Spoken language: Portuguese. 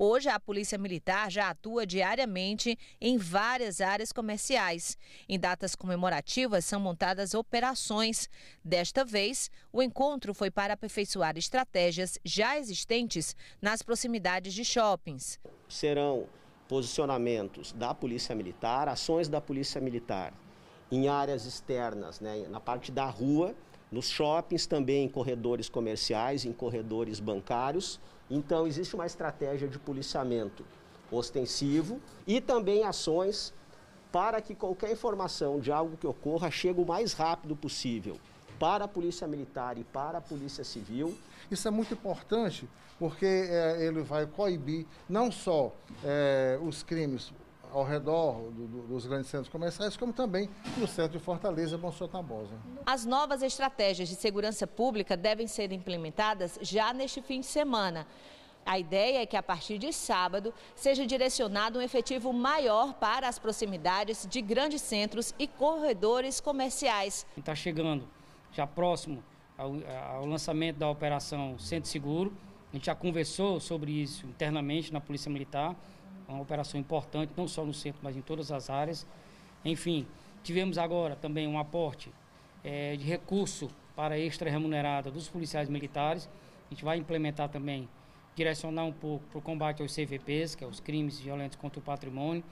Hoje, a Polícia Militar já atua diariamente em várias áreas comerciais. Em datas comemorativas, são montadas operações. Desta vez, o encontro foi para aperfeiçoar estratégias já existentes nas proximidades de shoppings. Serão posicionamentos da Polícia Militar, ações da Polícia Militar em áreas externas, na parte da rua, nos shoppings, também em corredores comerciais, em corredores bancários. Então, existe uma estratégia de policiamento ostensivo e também ações para que qualquer informação de algo que ocorra chegue o mais rápido possível para a Polícia Militar e para a Polícia Civil. Isso é muito importante porque ele vai coibir não só os crimes ao redor dos grandes centros comerciais, como também no centro de Fortaleza, Monsenhor Tabosa. As novas estratégias de segurança pública devem ser implementadas já neste fim de semana. A ideia é que, a partir de sábado, seja direcionado um efetivo maior para as proximidades de grandes centros e corredores comerciais. Está chegando já próximo ao lançamento da Operação Centro Seguro. A gente já conversou sobre isso internamente na Polícia Militar. Uma operação importante, não só no centro, mas em todas as áreas. Enfim, tivemos agora também um aporte de recurso para extra remunerada dos policiais militares. A gente vai implementar também, direcionar um pouco para o combate aos CVPs, que é os crimes violentos contra o patrimônio.